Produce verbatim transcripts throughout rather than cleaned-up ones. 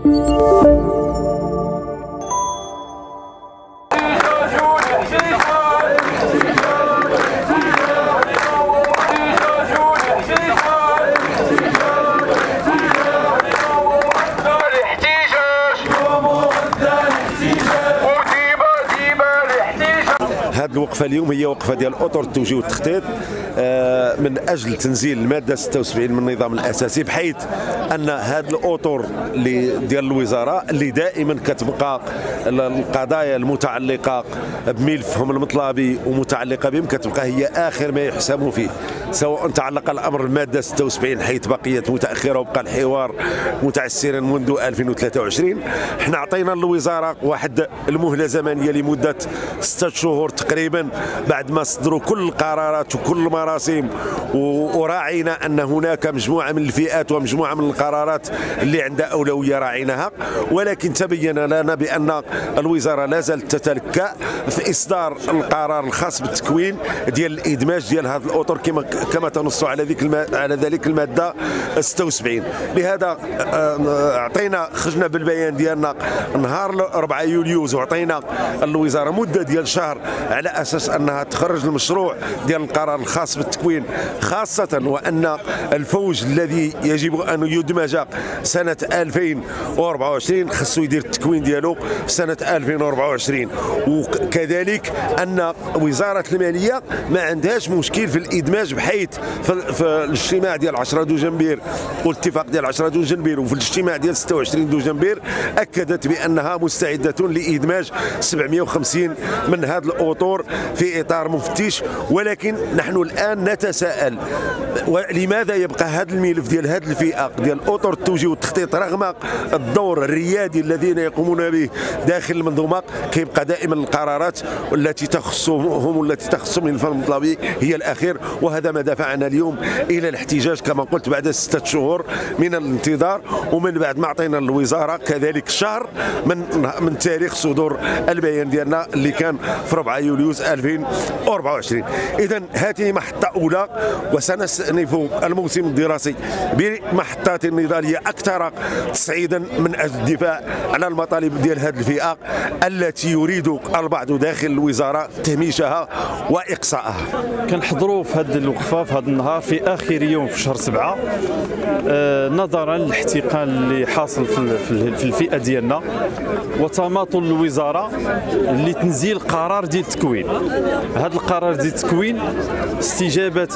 هذه الوقفه اليوم هي وقفه ديال اطر التوجيه والتخطيط من اجل تنزيل الماده ستة وسبعين من النظام الاساسي، بحيث ان هذه الاطر اللي ديال الوزاره اللي دائما كتبقى القضايا المتعلقه بملفهم المطلبي ومتعلقه بهم كتبقى هي اخر ما يحسم فيه، سواء تعلق الامر بالماده ستة وسبعين حيث بقيت متاخره وبقى الحوار متعسرا منذ ألفين وثلاثة وعشرين. حنا عطينا للوزاره واحد المهله زمنيه لمده ستة شهور تقريبا بعد ما صدروا كل القرارات وكل المراسم، وراعينا ان هناك مجموعه من الفئات ومجموعه من القرارات اللي عندها اولويه راعيناها، ولكن تبين لنا بان الوزاره لا زالت تتلكأ في اصدار القرار الخاص بالتكوين ديال الادماج ديال هذه الاطر كما كما تنص على ذيك على ذلك الماده ستة وسبعين. لهذا اعطينا خرجنا بالبيان ديالنا نهار أربعة يوليوز، وعطينا الوزاره مده ديال شهر على اساس انها تخرج المشروع ديال القرار الخاص بالتكوين، خاصه وان الفوج الذي يجب ان يدمج سنه ألفين وأربعة وعشرين خصو يدير التكوين ديالو في سنه ألفين وأربعة وعشرين، وكذلك ان وزاره الماليه ما عندهاش مشكل في الادماج، بحيث في الاجتماع ديال عشرة دجنبير والاتفاق ديال عشرة دجنبير وفي الاجتماع ديال ستة وعشرين دجنبير اكدت بانها مستعده لادماج سبعمائة وخمسين من هذه الاطر في اطار مفتش. ولكن نحن الان نتساءل لماذا يبقى هذا الملف ديال هذه الفئه ديال اطر التوجيه والتخطيط رغم الدور الريادي الذين يقومون به داخل المنظومه كيبقى دائما القرارات التي تخصهم والتي تخص الملف المطلبي هي الاخير، وهذا ما دفعنا اليوم الى الاحتجاج كما قلت بعد ستة شهور من الانتظار، ومن بعد ما عطينا للوزاره كذلك شهر من من تاريخ صدور البيان ديالنا اللي كان في أربعة يوليوز ألفين وأربعة وعشرين. اذا هذه محطه اولى، وسنستأنف الموسم الدراسي بمحطات نضاليه اكثر تصعيدا من اجل الدفاع على المطالب ديال هذه الفئه التي يريد البعض داخل الوزاره تهميشها واقصائها. كنحضروا في هذه الوقفه في هذا النهار في اخر يوم في شهر سبعة آه نظرا للاحتقان اللي حاصل في, في الفئه ديالنا وتماطل الوزاره لتنزيل قرار ديال التكوين. هذا القرار ديال التكوين استجابه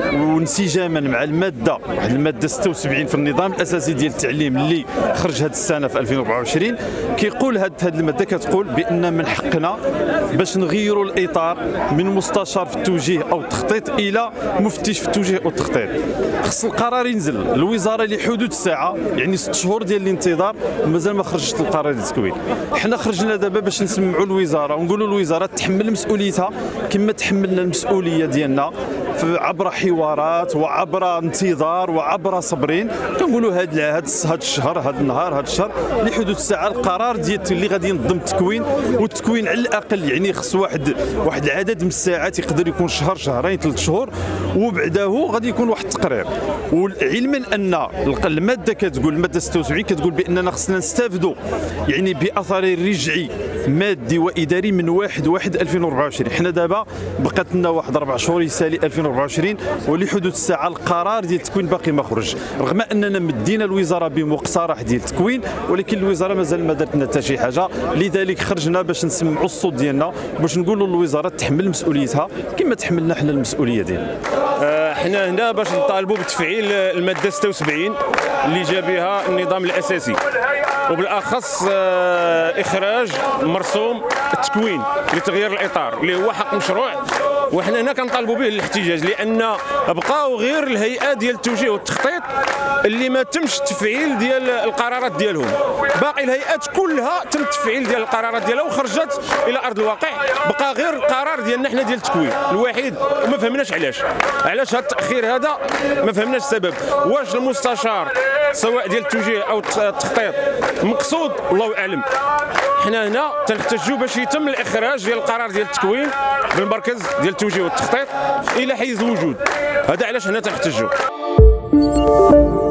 وانسجاما مع الماده واحد الماده ستة وسبعين في النظام الاساسي ديال التعليم اللي خرج هذه السنه في ألفين وأربعة وعشرين، كيقول هذه الماده كتقول بان من حقنا باش نغيروا الاطار من مستشار في التوجيه او التخطيط الى مفتش في التوجيه والتخطيط. خص القرار ينزل الوزاره لحدود الساعه، يعني ست شهور ديال الانتظار ومازال ما خرجت القرار ديال التكوين. حنا خرجنا دابا باش نسمعوا الوزاره ونقولوا الوزاره تحمل مسؤوليتها كما تحملنا المسؤوليه ديالنا عبر حوارات وعبر انتظار وعبر صبرين. كنقولوا هذا هذا الشهر هذا النهار هذا الشهر لحدود الساعه القرار ديال اللي غادي ينظم التكوين، والتكوين على الاقل يعني خص واحد واحد العدد من الساعات يقدر يكون شهر شهرين ثلاث شهور، وبعده غادي يكون واحد التقرير. وعلما ان الماده كتقول الماده ستة وسبعين كتقول باننا خصنا نستافدوا يعني باثر رجعي مادي واداري من واحد واحد ألفين وأربعة وعشرين. حنا دابا بقات لنا واحد اربع شهور يسالي ألفين وأربعة وعشرين ولحدود الساعه القرار ديال التكوين باقي ما خرج، رغم اننا مدينا الوزاره بمقترح ديال التكوين ولكن الوزاره مازال ما دارت لنا حتى شي حاجه. لذلك خرجنا باش نسمعوا الصوت ديالنا باش نقولوا للوزاره تحمل مسؤوليتها كما تحملنا حنا المسؤوليه ديالنا. حنا هنا باش نطالبوا بتفعيل الماده ستة وسبعين اللي جا بها النظام الاساسي، وبالاخص اخراج مرسوم التكوين لتغيير الاطار اللي هو حق مشروع، وحنا هنا كنطالبوا به الاحتجاج لان بقاو غير الهيئه ديال التوجيه والتخطيط اللي ما تمش التفعيل ديال القرارات ديالهم، باقي الهيئات كلها تم التفعيل ديال القرارات ديالها وخرجت الى ارض الواقع، بقى غير القرار ديالنا حنا ديال التكوين الوحيد وما فهمناش علاش علاش هذا التاخير هذا ما فهمناش السبب. واش المستشار سواء ديال التوجيه او التخطيط مقصود الله اعلم. حنا هنا تنحتاجوا باش يتم الاخراج ديال القرار ديال التكوين بالمركز ديال التوجيه والتخطيط الى حيز الوجود، هذا علاش هنا تنحتاجوا.